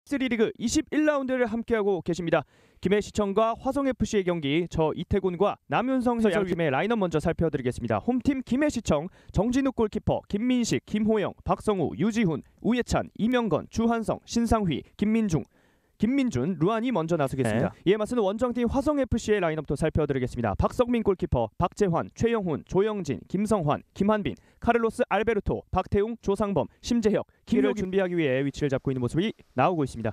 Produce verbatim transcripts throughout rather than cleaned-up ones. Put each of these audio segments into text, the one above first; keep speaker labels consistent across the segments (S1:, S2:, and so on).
S1: 탑쓰리 리그 이십일 라운드를 함께하고 계십니다. 김해 시청과 화성에프씨의 경기, 저 이태곤과 남윤성 해설위원의 라인업 먼저 살펴드리겠습니다. 홈팀 김해 시청, 정진욱 골키퍼, 김민식, 김호영, 박성우, 유지훈, 우예찬, 이명건, 주한성, 신상휘, 김민중, 김민준, 루안이 먼저 나서겠습니다. 네. 이에 맞서는 원정팀 화성에프씨의 라인업도 살펴드리겠습니다. 박성민 골키퍼, 박재환, 최영훈, 조영진, 김성환, 김한빈, 카를로스 알베르토, 박태웅, 조상범, 심재혁, 김을 준비하기 위해 위치를 잡고 있는 모습이 나오고 있습니다.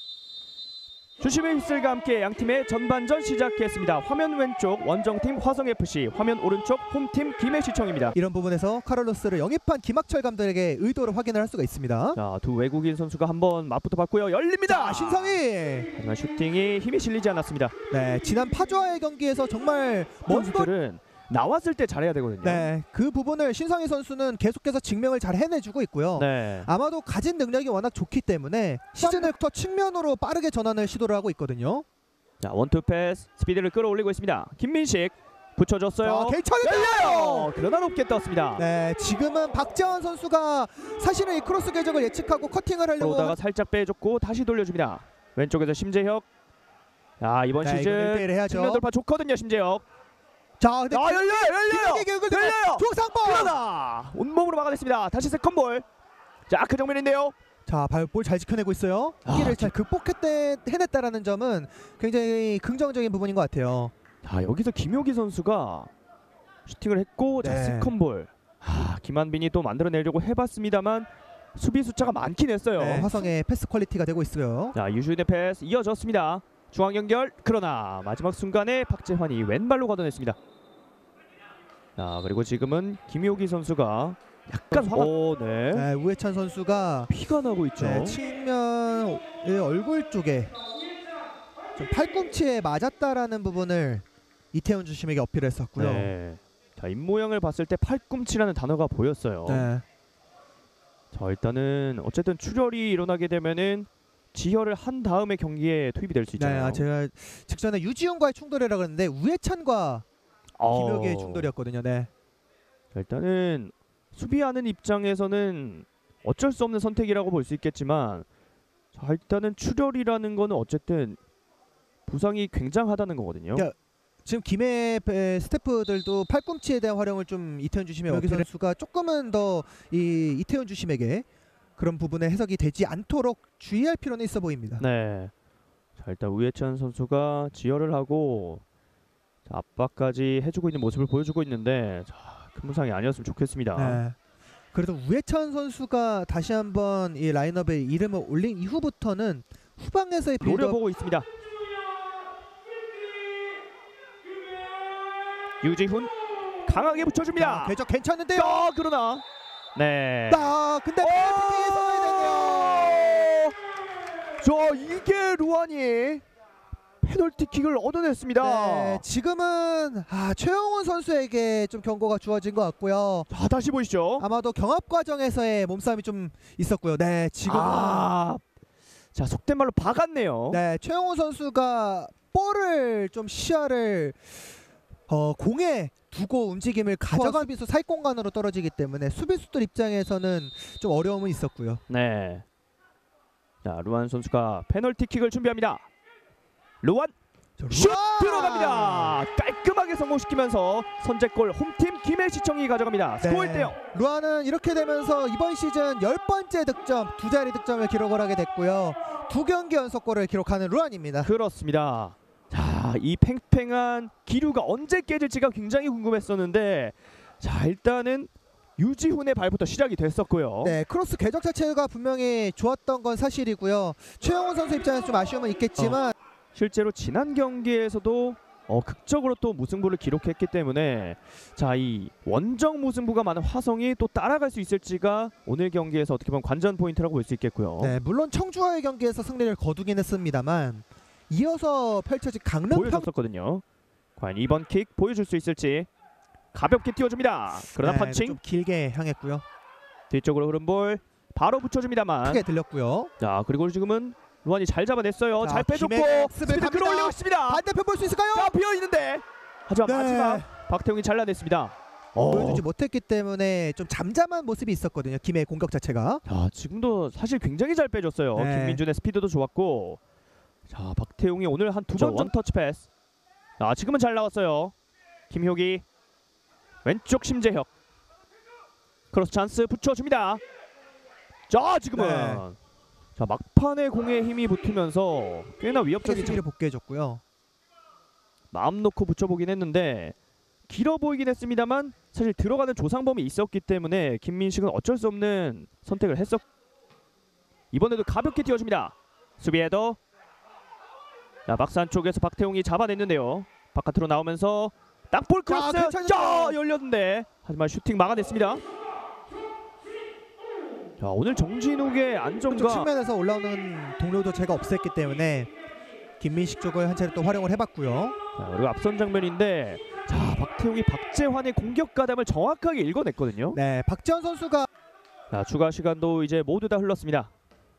S1: 주심의 휘슬과 함께 양팀의 전반전 시작했습니다. 화면 왼쪽 원정팀 화성에프씨, 화면 오른쪽 홈팀 김해시청입니다.
S2: 이런 부분에서 카를로스를 영입한 김학철 감독에게 의도를 확인을 할 수가 있습니다.
S1: 자, 두 외국인 선수가 한번 맞부터 봤고요. 열립니다.
S2: 자, 신상휘.
S1: 하지만 슈팅이 힘이 실리지 않았습니다.
S2: 네, 지난 파주와의 경기에서 정말
S1: 선수들은 나왔을 때 잘해야 되거든요.
S2: 네, 그 부분을 신상휘 선수는 계속해서 증명을 잘 해내주고 있고요.
S1: 네.
S2: 아마도 가진 능력이 워낙 좋기 때문에 시즌부터 측면으로 빠르게 전환을 시도를 하고 있거든요.
S1: 자, 원투 패스, 스피드를 끌어올리고 있습니다. 김민식 붙여줬어요.
S2: 괜찮은데요.
S1: 그러나 높게 떴습니다.
S2: 네, 지금은 박재환 선수가 사실은 이 크로스 궤적을 예측하고 커팅을 하려고
S1: 그러다가 살짝 빼줬고 다시 돌려줍니다. 왼쪽에서 심재혁. 자, 이번
S2: 네,
S1: 시즌
S2: 일 대일 해야죠.
S1: 측면 돌파 좋거든요, 심재혁.
S2: 자, 근데
S1: 아, 열려요, 열려요, 열려요.
S2: 조상범.
S1: 그러나 온몸으로 막아냈습니다. 다시 세컨볼. 자, 그 정면인데요.
S2: 자, 볼 잘 지켜내고 있어요.
S1: 아,
S2: 위기를
S1: 기...
S2: 잘 극복했대 해냈다라는 점은 굉장히 긍정적인 부분인 것 같아요.
S1: 자, 여기서 김효기 선수가 슈팅을 했고, 네. 자, 세컨볼. 아, 김한빈이 또 만들어내려고 해봤습니다만 수비 숫자가 많긴 했어요.
S2: 네, 화성의 패스 퀄리티가 되고 있어요.
S1: 자, 유주인의 패스 이어졌습니다. 중앙 연결. 그러나 마지막 순간에 박재환이 왼발로 걷어냈습니다. 자, 그리고 지금은 김효기 선수가 약간 화가... 오, 네.
S2: 네, 우해찬 선수가
S1: 피가 나고 있죠.
S2: 네, 측면의 얼굴 쪽에 좀 팔꿈치에 맞았다라는 부분을 이태훈 주심에게 어필했었고요.
S1: 네. 자, 입모양을 봤을 때 팔꿈치라는 단어가 보였어요.
S2: 네.
S1: 자, 일단은 어쨌든 출혈이 일어나게 되면은 지혈을 한 다음에 경기에 투입이 될 수 있잖아요.
S2: 네, 제가 직전에 유지훈과의 충돌이라고 그랬는데 우해찬과 김효기의 충돌이었거든요. 네.
S1: 자, 일단은 수비하는 입장에서는 어쩔 수 없는 선택이라고 볼 수 있겠지만, 자, 일단은 출혈이라는 거는 어쨌든 부상이 굉장하다는 거거든요.
S2: 그러니까 지금 김해 스태프들도 팔꿈치에 대한 활용을 좀 이태훈 주심의 여기 선수가 조금은 더 이 이태훈 주심에게 그런 부분에 해석이 되지 않도록 주의할 필요는 있어 보입니다.
S1: 네. 자, 일단 우예찬 선수가 지혈을 하고 자, 압박까지 해주고 있는 모습을 보여주고 있는데, 자, 큰 부상이 아니었으면 좋겠습니다.
S2: 네. 그래도 우예찬 선수가 다시 한번 이 라인업에 이름을 올린 이후부터는 후방에서의 빌드업
S1: 노려보고 있습니다. 유지훈 강하게 붙여줍니다.
S2: 궤적 괜찮은데요.
S1: 어, 그러나 네.
S2: 아, 근데 페널티킥에 성공했네요.
S1: 저 이게 루안이 페널티킥을 얻어냈습니다.
S2: 네, 지금은 아, 최영훈 선수에게 좀 경고가 주어진 것 같고요.
S1: 자, 다시 보시죠.
S2: 아마도 경합 과정에서의 몸싸움이 좀 있었고요. 네, 지금
S1: 아, 자, 속된 말로 박았네요.
S2: 네, 최영훈 선수가 볼을 좀 시야를 어, 공에 두고 움직임을 가져간 수비수 사이 공간으로 떨어지기 때문에 수비수들 입장에서는 좀 어려움은 있었고요.
S1: 네. 자, 루안 선수가 페널티킥을 준비합니다. 루안 슛 들어갑니다. 깔끔하게 성공시키면서 선제골 홈팀 김해시청이 가져갑니다. 스코어 일 대 영.
S2: 루안은 이렇게 되면서 이번 시즌 열 번째 득점, 두 자리 득점을 기록을 하게 됐고요. 두 경기 연속골을 기록하는 루안입니다.
S1: 그렇습니다. 자, 이 팽팽한 기류가 언제 깨질지가 굉장히 궁금했었는데, 자, 일단은 유지훈의 발부터 시작이 됐었고요.
S2: 네, 크로스 궤적 자체가 분명히 좋았던 건 사실이고요. 최영훈 선수 입장에서 좀 아쉬움은 있겠지만
S1: 어, 실제로 지난 경기에서도 어, 극적으로 또 무승부를 기록했기 때문에, 자, 이 원정 무승부가 많은 화성이 또 따라갈 수 있을지가 오늘 경기에서 어떻게 보면 관전 포인트라고 볼 수 있겠고요.
S2: 네, 물론 청주와의 경기에서 승리를 거두긴 했습니다만 이어서 펼쳐진 강릉
S1: 보여줬었거든요. 과연 이번 킥 보여줄 수 있을지. 가볍게 띄워줍니다. 그러나
S2: 네,
S1: 펀칭
S2: 좀 길게 향했고요.
S1: 뒤쪽으로 흐른 볼 바로 붙여줍니다만
S2: 크게 들렸고요.
S1: 자, 그리고 지금은 루안이 잘 잡아냈어요. 자, 잘 빼줬고 스피드 끌어올리고 있습니다.
S2: 반대편 볼 수 있을까요?
S1: 자, 비어있는데 하지만
S2: 네.
S1: 마지막 박태웅이 잘라냈습니다. 어.
S2: 보여주지 못했기 때문에 좀 잠잠한 모습이 있었거든요. 김해의 공격 자체가.
S1: 자, 지금도 사실 굉장히 잘 빼줬어요.
S2: 네.
S1: 김민준의 스피드도 좋았고. 자, 박태용이 오늘 한 두 번 원터치 패스. 아, 지금은 잘 나왔어요. 김효기 왼쪽 심재혁 크로스 찬스 붙여줍니다. 자, 지금은
S2: 네.
S1: 자, 막판에 공에 힘이 붙으면서 꽤나 위협적인
S2: 수비를 복귀해줬고요.
S1: 마음 놓고 붙여보긴 했는데 길어 보이긴 했습니다만 사실 들어가는 조상범이 있었기 때문에 김민식은 어쩔 수 없는 선택을 했었. 이번에도 가볍게 띄워줍니다. 수비 헤더. 자, 박스 안쪽에서 박태용이 잡아냈는데요. 바깥으로 나오면서 땅볼 크로스.
S2: 자,
S1: 자, 열렸는데 하지만 슈팅 막아냈습니다. 자, 오늘 정진욱의
S2: 쪽
S1: 안정과
S2: 측면에서 올라오는 동료도 제가 없앴기 때문에 김민식 쪽을 한 차례 또 활용을 해봤고요.
S1: 자, 그리고 앞선 장면인데 자, 박태용이 박재환의 공격 가담을 정확하게 읽어냈거든요.
S2: 네, 박지원 선수가
S1: 자, 추가 시간도 이제 모두 다 흘렀습니다.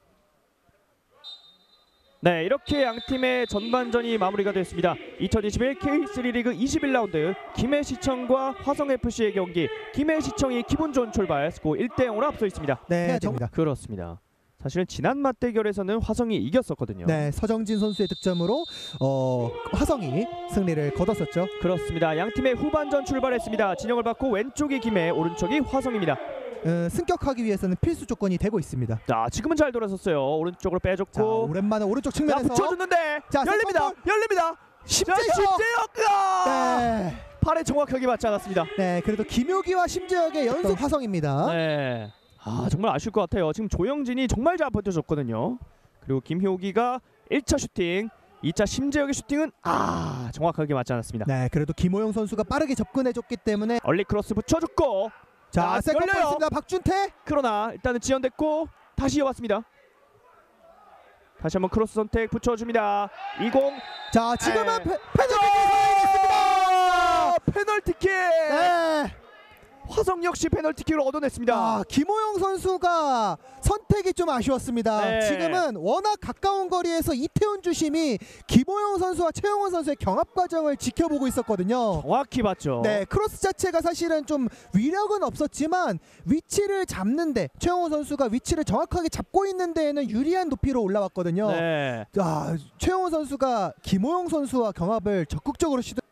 S1: 네, 이렇게 양 팀의 전반전이 마무리가 됐습니다. 이천이십일 케이쓰리 리그 이십일 라운드 김해시청과 화성에프씨의 경기. 김해시청이 기분 좋은 출발, 스코어 일 대 영으로 앞서 있습니다.
S2: 네, 됩니다.
S1: 그렇습니다. 사실은 지난 맞대결에서는 화성이 이겼었거든요.
S2: 네, 서정진 선수의 득점으로 어, 화성이 승리를 거뒀었죠.
S1: 그렇습니다. 양 팀의 후반전 출발했습니다. 진영을 받고 왼쪽이 김해, 오른쪽이 화성입니다.
S2: 어, 승격하기 위해서는 필수 조건이 되고 있습니다.
S1: 자, 지금은 잘 돌아섰어요. 오른쪽으로
S2: 자,
S1: 빼줬고
S2: 오랜만에 오른쪽
S1: 자,
S2: 측면에서
S1: 붙여줬는데
S2: 자,
S1: 열립니다.
S2: 세컨볼.
S1: 열립니다.
S2: 심재혁!
S1: 심재혁!
S2: 네,
S1: 팔에 정확하게 맞지 않았습니다.
S2: 네, 그래도 김효기와 심재혁의 연속 화성입니다.
S1: 네. 아, 정말 아쉬울 것 같아요. 지금 조영진이 정말 잘 버텨줬거든요. 그리고 김효기가 일 차 슈팅, 이 차 심재혁의 슈팅은 아, 정확하게 맞지 않았습니다.
S2: 네, 그래도 김호영 선수가 빠르게 접근해줬기 때문에
S1: 얼리 크로스 붙여줬고
S2: 자,
S1: 자,
S2: 세컨볼
S1: 열려요.
S2: 있습니다. 박준태.
S1: 그러나 일단은 지연됐고 다시 이어왔습니다. 다시 한번 크로스 선택 붙여줍니다. 이공.
S2: 자, 지금은
S1: 네.
S2: 페, 페널티킥
S1: 아, 페널티킥.
S2: 네.
S1: 화성 역시 페널티킥을 얻어냈습니다.
S2: 아, 김호영 선수가 선택이 좀 아쉬웠습니다.
S1: 네.
S2: 지금은 워낙 가까운 거리에서 이태훈 주심이 김호영 선수와 최영원 선수의 경합 과정을 지켜보고 있었거든요.
S1: 정확히 봤죠.
S2: 네, 크로스 자체가 사실은 좀 위력은 없었지만 위치를 잡는데 최영원 선수가 위치를 정확하게 잡고 있는 데에는 유리한 높이로 올라왔거든요.
S1: 네.
S2: 아, 최영원 선수가 김호영 선수와 경합을 적극적으로 시도.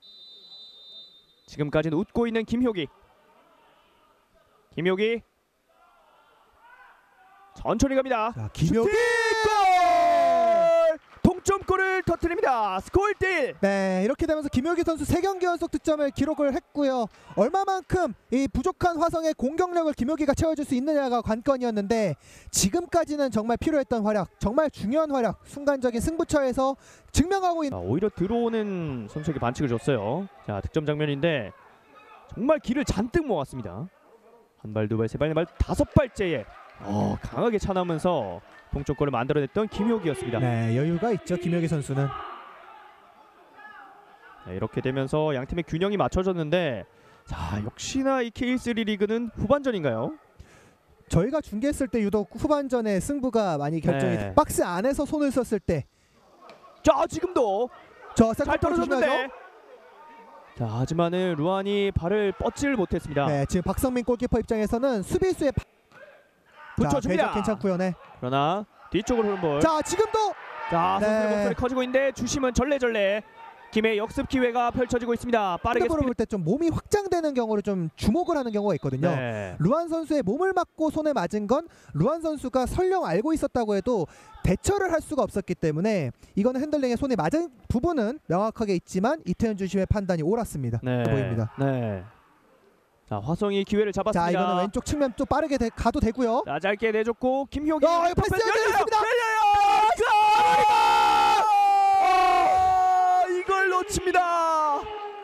S1: 지금까지는 웃고 있는 김효기. 김효기 천천히 갑니다.
S2: 자, 김효기.
S1: 골! 동점골을 터뜨립니다. 스코어 일 대 일.
S2: 네, 이렇게 되면서 김효기 선수 세 경기 연속 득점을 기록을 했고요. 얼마만큼 이 부족한 화성의 공격력을 김효기가 채워줄 수 있느냐가 관건이었는데 지금까지는 정말 필요했던 활약, 정말 중요한 활약, 순간적인 승부처에서 증명하고 있는.
S1: 자, 오히려 들어오는 선수에게 반칙을 줬어요. 자, 득점 장면인데 정말 기를 잔뜩 모았습니다. 한 발, 두 발, 세 발, 네 발, 다섯 발째에 어, 강하게 차나면서 동점골을 만들어냈던 김효기였습니다.
S2: 네, 여유가 있죠, 김효기 선수는.
S1: 네, 이렇게 되면서 양 팀의 균형이 맞춰졌는데 자, 역시나 이 케이쓰리 리그는 후반전인가요?
S2: 저희가 중계했을 때 유독 후반전에 승부가 많이 결정이
S1: 네.
S2: 박스 안에서 손을 썼을 때
S1: 자, 지금도
S2: 저
S1: 잘
S2: 세컨볼
S1: 떨어졌는데
S2: 조심하죠.
S1: 자, 하지만은 루안이 발을 뻗지를 못했습니다.
S2: 네, 지금 박성민 골키퍼 입장에서는 수비수의 바...
S1: 붙여줍니다.
S2: 자, 궤적 괜찮고요. 네.
S1: 그러나 뒤쪽으로 흐른 볼.
S2: 자, 지금도
S1: 자, 선수의
S2: 네.
S1: 목소리 커지고 있는데 주심은 절레절레. 김의 역습 기회가 펼쳐지고 있습니다. 빠르게
S2: 핸드볼을 볼 때 좀 몸이 확장되는 경우를 좀 주목을 하는 경우가 있거든요.
S1: 네.
S2: 루안 선수의 몸을 맞고 손에 맞은 건 루안 선수가 설령 알고 있었다고 해도 대처를 할 수가 없었기 때문에 이거는 핸들링에 손에 맞은 부분은 명확하게 있지만 이태현 주심의 판단이 옳았습니다.
S1: 네.
S2: 보입니다.
S1: 네. 자, 화성이 기회를 잡았습니다.
S2: 자, 이거는 왼쪽 측면 좀 빠르게 되, 가도 되고요.
S1: 자, 짧게 내줬고 김효기.
S2: 어, 이거 패스 열렸습니다.
S1: 열려요. 아, 이걸 놓칩니다.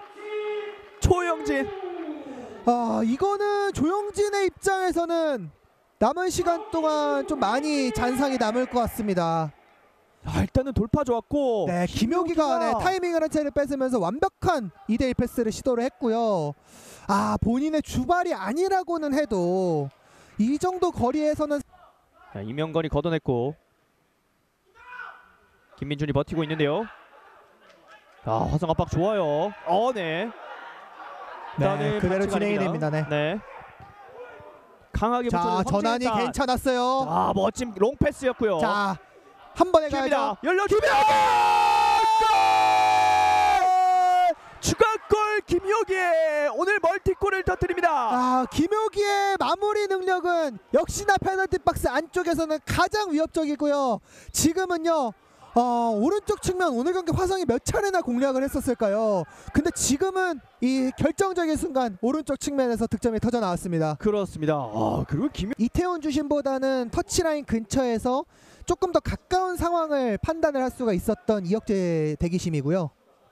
S1: 조영진.
S2: 아, 이거는 조영진의 입장에서는 남은 시간 동안 좀 많이 잔상이 남을 것 같습니다.
S1: 아, 일단은 돌파 좋았고.
S2: 네, 김효기가 네, 타이밍을 한 차례 뺏으면서 완벽한 이 대 일 패스를 시도를 했고요. 아, 본인의 주발이 아니라고는 해도 이 정도 거리에서는.
S1: 자, 이명건이 걷어냈고 김민준이 버티고 있는데요. 아, 화성 압박 좋아요. 어, 네.
S2: 네, 그대로 진행이 됩니다. 네.
S1: 네. 강하게
S2: 자,
S1: 붙여준
S2: 전환이
S1: 황진산.
S2: 괜찮았어요.
S1: 아, 멋진 롱 패스였고요.
S2: 자, 한 번에
S1: 기회입니다.
S2: 가야죠.
S1: 열려주면 추가골 김효기의 오늘 멀티골을 터뜨립니다.
S2: 아, 김효기의 마무리 능력은 역시나 페널티 박스 안쪽에서는 가장 위협적이고요. 지금은요. 어, 오른쪽 측면 오늘 경기 화성이 몇 차례나 공략을 했었을까요? 근데 지금은 이 결정적인 순간 오른쪽 측면에서 득점이 터져 나왔습니다.
S1: 그렇습니다. 아, 그리고 김
S2: 이태훈 주심보다는 터치라인 근처에서 조금 더 가까운 상황을 판단을 할 수가 있었던 이혁재 대기심이고요.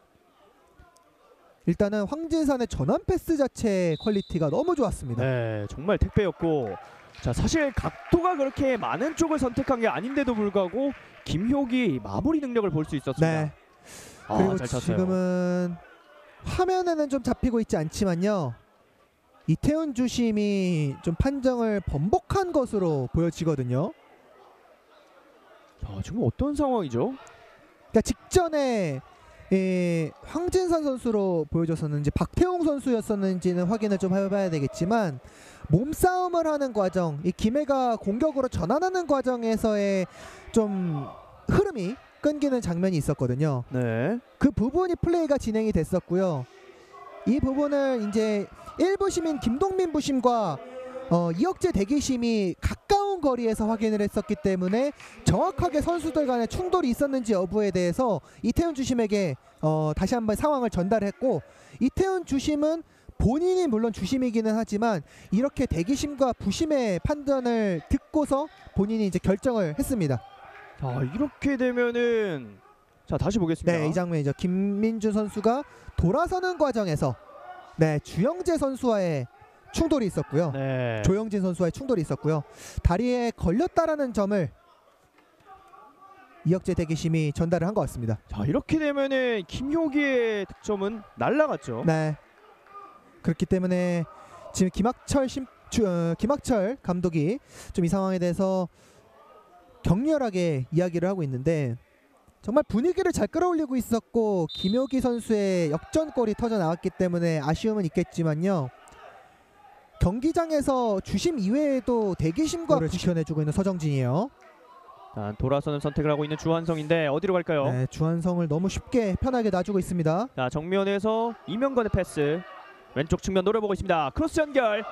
S2: 일단은 황진산의 전환 패스 자체 퀄리티가 너무 좋았습니다.
S1: 네, 정말 택배였고, 자, 사실 각도가 그렇게 많은 쪽을 선택한 게 아닌데도 불구하고 김효기 마무리 능력을 볼 수 있었습니다.
S2: 네.
S1: 아,
S2: 그리고
S1: 잘 찼어요.
S2: 지금은 화면에는 좀 잡히고 있지 않지만요. 이태훈 주심이 좀 판정을 번복한 것으로 보여지거든요.
S1: 자, 지금 어떤 상황이죠?
S2: 그러니까 직전에 예, 황진산 선수로 보여줬었는지 박태웅 선수였었는지는 확인을 좀 해봐야 되겠지만 몸싸움을 하는 과정, 이 김해가 공격으로 전환하는 과정에서의 좀 흐름이 끊기는 장면이 있었거든요.
S1: 네.
S2: 그 부분이 플레이가 진행이 됐었고요. 이 부분을 이제 일부 시민 김동민 부심과 어, 이혁재 대기심이 가까운 거리에서 확인을 했었기 때문에 정확하게 선수들 간의 충돌이 있었는지 여부에 대해서 이태훈 주심에게 어, 다시 한번 상황을 전달했고, 이태훈 주심은 본인이 물론 주심이기는 하지만 이렇게 대기심과 부심의 판단을 듣고서 본인이 이제 결정을 했습니다.
S1: 자, 이렇게 되면은 자, 다시 보겠습니다.
S2: 네, 이 장면이죠. 김민주 선수가 돌아서는 과정에서 네, 주영재 선수와의 충돌이 있었고요.
S1: 네.
S2: 조영진 선수와의 충돌이 있었고요. 다리에 걸렸다라는 점을 이혁재 대기심이 전달을 한 것 같습니다.
S1: 자, 이렇게 되면은 김효기의 득점은 날라갔죠.
S2: 네. 그렇기 때문에 지금 김학철 심, 주, 어, 김학철 감독이 좀 이 상황에 대해서 격렬하게 이야기를 하고 있는데, 정말 분위기를 잘 끌어올리고 있었고 김효기 선수의 역전골이 터져 나왔기 때문에 아쉬움은 있겠지만요. 경기장에서 주심 이외에도 대기심과 를 지켜내주고 있는 서정진이에요.
S1: 자, 돌아서는 선택을 하고 있는 주한성인데 어디로 갈까요?
S2: 네, 주한성을 너무 쉽게 편하게 놔주고 있습니다.
S1: 자, 정면에서 이명건의 패스, 왼쪽 측면 노려보고 있습니다. 크로스 연결.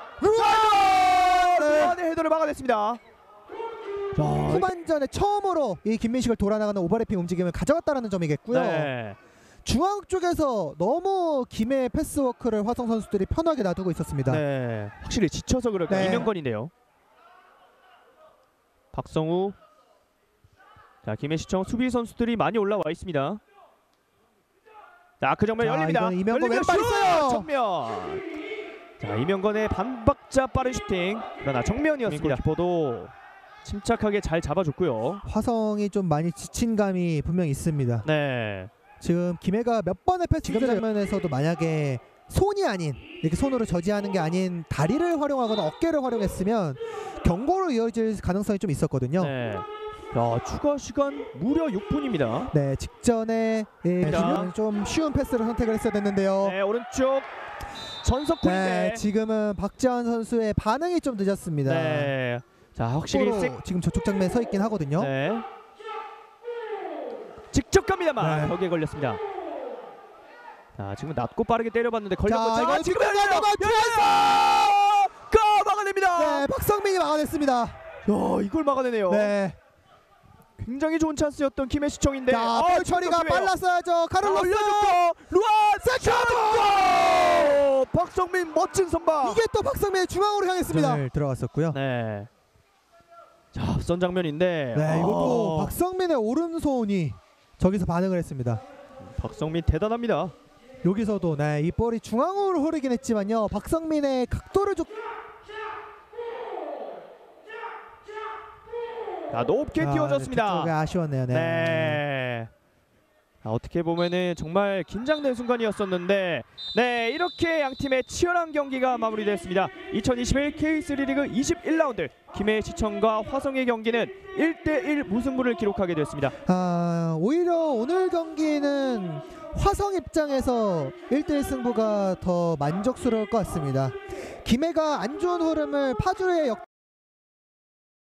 S1: 루안의 헤더를 막아냈습니다. 자,
S2: 후반전에 처음으로 이 김민식을 돌아나가는 오버래핑 움직임을 가져갔다는 점이겠고요.
S1: 네.
S2: 중앙 쪽에서 너무 김해의 패스워크를 화성 선수들이 편하게 놔두고 있었습니다.
S1: 네. 확실히 지쳐서 그럴까.
S2: 네.
S1: 이명건인데요. 박성우. 자, 김해시청 수비 선수들이 많이 올라와 있습니다. 자, 그 정면
S2: 자,
S1: 열립니다.
S2: 이번엔 이명건
S1: 열리면
S2: 왼발
S1: 슛!
S2: 있어요.
S1: 정면. 자, 이명건의 반박자 빠른 슈팅. 그러나 정면이었습니다. 골키퍼도 침착하게 잘 잡아줬고요.
S2: 화성이 좀 많이 지친 감이 분명히 있습니다.
S1: 네.
S2: 지금 김해가 몇 번의 패스 지금 장면에서도 만약에 손이 아닌, 이렇게 손으로 저지하는 게 아닌 다리를 활용하거나 어깨를 활용했으면 경고로 이어질 가능성이 좀 있었거든요.
S1: 네. 자, 추가 시간 무려 육 분입니다.
S2: 네, 직전에 예,
S1: 자.
S2: 좀 쉬운 패스를 선택을 했어야 됐는데요.
S1: 네, 오른쪽 전석훈인데.
S2: 네, 지금은 박지환 선수의 반응이 좀 늦었습니다.
S1: 네. 자, 확실히
S2: 서로
S1: 세...
S2: 지금 저쪽 장면에 서 있긴 하거든요.
S1: 네. 직접 갑니다만
S2: 네.
S1: 벽에 걸렸습니다. 자, 지금 낮고 빠르게 때려봤는데 걸렸고,
S2: 자,
S1: 자,
S2: 이거
S1: 지금
S2: 지금
S1: 열려요. 열렸어! 가 막아냅니다.
S2: 네, 박성민이 막아냈습니다.
S1: 야, 이걸 막아내네요.
S2: 네.
S1: 굉장히 좋은 찬스였던 김해시청인데.
S2: 자,
S1: 아,
S2: 볼 처리가
S1: 지금 기회예요.
S2: 빨랐어야죠. 카를로스
S1: 올려줬고 루안 세컨! 박성민 멋진 선방.
S2: 이게 또 박성민의 중앙으로 향했습니다. 네, 들어갔었고요.
S1: 네. 자, 앞선 장면인데.
S2: 네, 이것도
S1: 아,
S2: 박성민의 오른손이 저기서 반응을 했습니다.
S1: 박성민 대단합니다.
S2: 여기서도 네, 이 볼이 중앙으로 흐르긴 했지만요. 박성민의 각도를 좀
S1: 자, 높게 띄워졌습니다.
S2: 쪽에 아쉬웠네요. 네.
S1: 네. 아, 어떻게 보면은 정말 긴장된 순간이었었는데 네 이렇게 양 팀의 치열한 경기가 마무리됐습니다. 이천이십일 케이쓰리 리그 이십일 라운드 김해시청과 화성의 경기는 일 대 일 무승부를 기록하게 됐습니다.
S2: 아, 오히려 오늘 경기는 화성 입장에서 일 대 일 승부가 더 만족스러울 것 같습니다. 김해가 안 좋은 흐름을 파주의 역